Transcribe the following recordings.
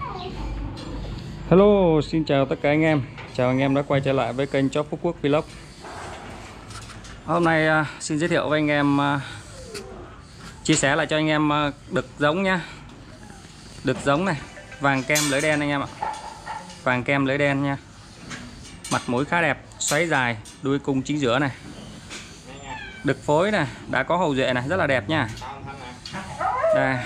Hello, xin chào tất cả anh em. Chào anh em đã quay trở lại với kênh Chó Phú Quốc Vlog. Hôm nay xin giới thiệu với anh em, chia sẻ lại cho anh em đực giống nhá. Đực giống này, vàng kem lưỡi đen anh em ạ. Vàng kem lưỡi đen nha. Mặt mũi khá đẹp, xoáy dài, đuôi cung chính giữa này. Đực phối này, đã có hậu duệ này, rất là đẹp nha. Đây.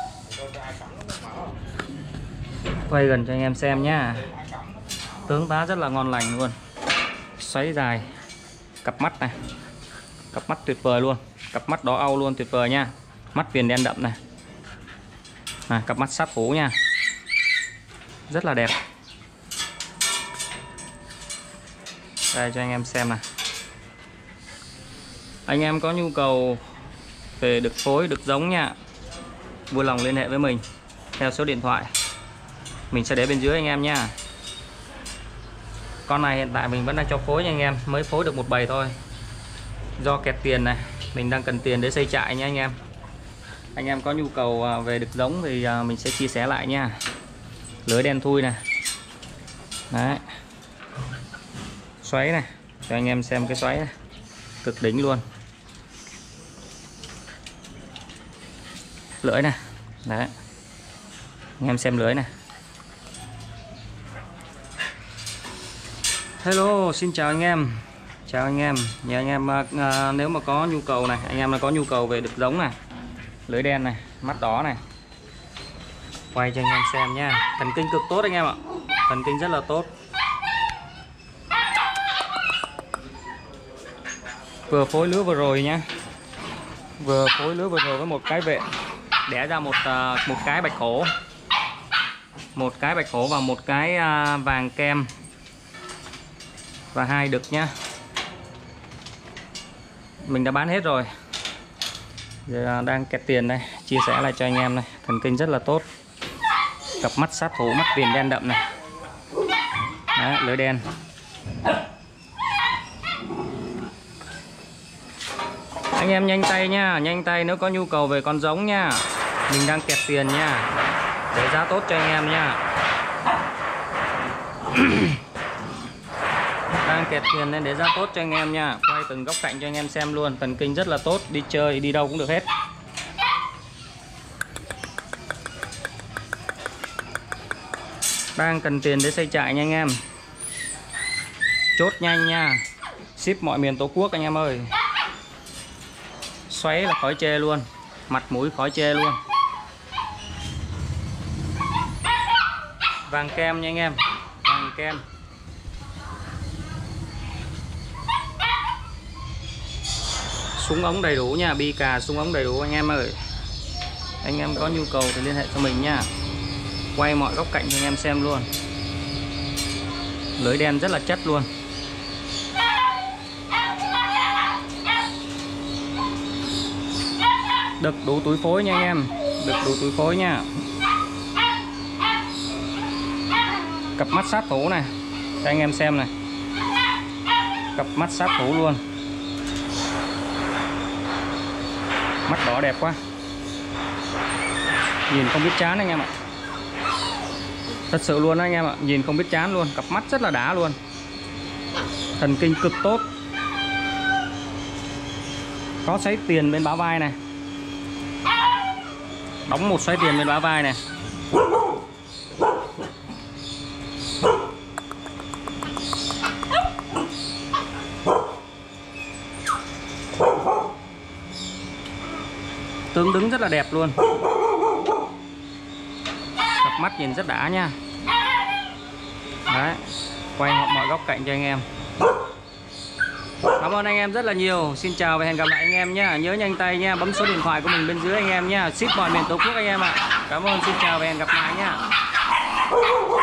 Quay gần cho anh em xem nhá. Tướng tá rất là ngon lành luôn. Xoáy dài. Cặp mắt này. Cặp mắt tuyệt vời luôn. Cặp mắt đỏ au luôn, tuyệt vời nha. Mắt viền đen đậm này. Cặp mắt sát thủ nha. Rất là đẹp. Đây cho anh em xem này. Anh em có nhu cầu về đực phối, đực giống nha, vui lòng liên hệ với mình theo số điện thoại mình sẽ để bên dưới anh em nha. Con này hiện tại mình vẫn đang cho phối nha anh em, mới phối được một bầy thôi. Do kẹt tiền này, mình đang cần tiền để xây trại nha anh em. Anh em có nhu cầu về đực giống thì mình sẽ chia sẻ lại nha. Lưới đen thui này. Đấy. Xoáy này, cho anh em xem cái xoáy này. Cực đỉnh luôn. Lưỡi này. Đấy. Anh em xem lưới này. Hello, xin chào anh em. Chào anh em. Nhà anh em nếu mà có nhu cầu này, anh em có nhu cầu về đực giống này, lưới đen này, mắt đỏ này, quay cho anh em xem nha. Thần kinh cực tốt anh em ạ. Thần kinh rất là tốt. Vừa phối lứa vừa rồi nhá. Vừa phối lứa vừa rồi với một cái vệ, đẻ ra một cái bạch hổ. Một cái bạch hổ và một cái vàng kem. Và 2 đực nhá. Mình đã bán hết rồi. Giờ đang kẹt tiền đây, chia sẻ lại cho anh em này. Thần kinh rất là tốt. Cặp mắt sát thủ, mắt viền đen đậm này. Đấy, lưỡi đen. Anh em nhanh tay nha, nhanh tay nếu có nhu cầu về con giống nha. Mình đang kẹt tiền nha, để giá tốt cho anh em nha. Đang kẹt tiền nên để giá tốt cho anh em nha. Quay từng góc cạnh cho anh em xem luôn. Thần kinh rất là tốt, đi chơi đi đâu cũng được hết. Đang cần tiền để xây trại nha anh em. Chốt nhanh nha, ship mọi miền Tổ quốc anh em ơi. Xoáy là khỏi chê luôn, mặt mũi khỏi chê luôn. Vàng kem nha anh em. Vàng kem. Súng ống đầy đủ nha, bi cà súng ống đầy đủ anh em ơi. Anh em có nhu cầu thì liên hệ cho mình nha. Quay mọi góc cạnh cho anh em xem luôn. Lưới đen rất là chất luôn. Đực đủ túi phối nha anh em. Đực đủ túi phối nha. Cặp mắt sát thủ này, cho anh em xem này. Cặp mắt sát thủ luôn. Mắt đỏ đẹp quá. Nhìn không biết chán anh em ạ. Thật sự luôn anh em ạ, nhìn không biết chán luôn. Cặp mắt rất là đã luôn. Thần kinh cực tốt. Có xoáy tiền bên bả vai này. Đóng một xoáy tiền bên bả vai này. Tướng đứng rất là đẹp luôn. Cặp mắt nhìn rất đã nha. Đấy. Quay mọi góc cạnh cho anh em. Cảm ơn anh em rất là nhiều. Xin chào và hẹn gặp lại anh em nhé. Nhớ nhanh tay nha, bấm số điện thoại của mình bên dưới anh em nha. Ship mọi miền Tổ quốc anh em ạ. Cảm ơn, xin chào và hẹn gặp lại nha.